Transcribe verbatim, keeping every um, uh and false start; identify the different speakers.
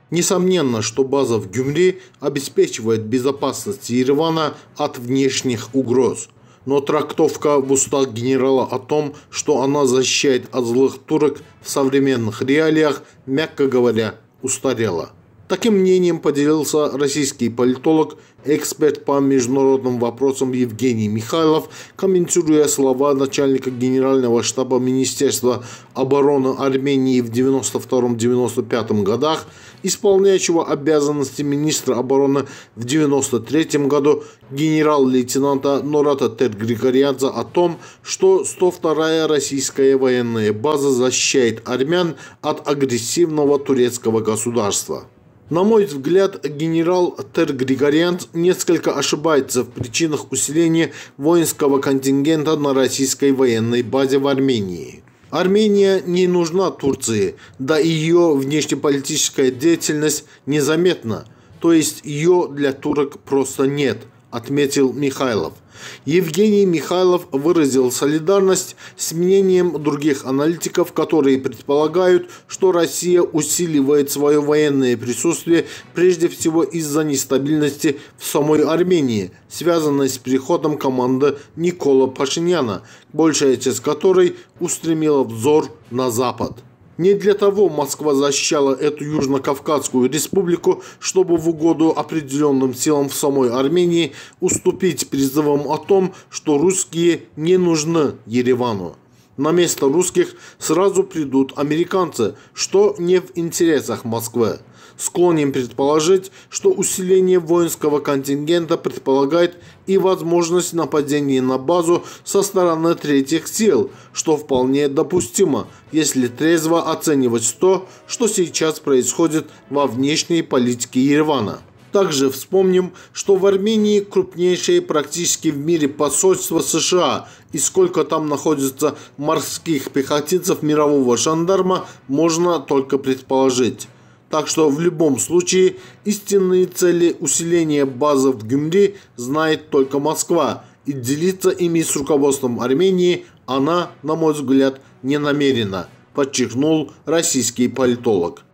Speaker 1: Несомненно, что база в Гюмри обеспечивает безопасность Еревана от внешних угроз. Но трактовка в устах генерала о том, что она защищает от злых турок в современных реалиях, мягко говоря, устарела. Таким мнением поделился российский политолог, эксперт по международным вопросам Евгений Михайлов, комментируя слова начальника Генерального штаба Министерства обороны Армении в девяносто втором — девяносто пятом годах, исполняющего обязанности министра обороны в девяносто третьем году генерал-лейтенанта Нората Тер-Григорянца о том, что сто вторая российская военная база защищает армян от агрессивного турецкого государства. На мой взгляд, генерал Тер-Григорянц несколько ошибается в причинах усиления воинского контингента на российской военной базе в Армении. Армения не нужна Турции, да и ее внешнеполитическая деятельность незаметна, то есть ее для турок просто нет, отметил Михайлов. Евгений Михайлов выразил солидарность с мнением других аналитиков, которые предполагают, что Россия усиливает свое военное присутствие прежде всего из-за нестабильности в самой Армении, связанной с переходом команды Никола Пашиняна, большая часть которой устремила взор на Запад. Не для того Москва защищала эту Южно-Кавказскую республику, чтобы в угоду определенным силам в самой Армении уступить призывам о том, что русские не нужны Еревану. На место русских сразу придут американцы, что не в интересах Москвы. Склонен предположить, что усиление воинского контингента предполагает и возможность нападения на базу со стороны третьих сил, что вполне допустимо, если трезво оценивать то, что сейчас происходит во внешней политике Еревана. Также вспомним, что в Армении крупнейшее практически в мире посольство США, и сколько там находится морских пехотинцев мирового жандарма, можно только предположить. Так что в любом случае истинные цели усиления базы в Гюмри знает только Москва, и делиться ими с руководством Армении она, на мой взгляд, не намерена, подчеркнул российский политолог.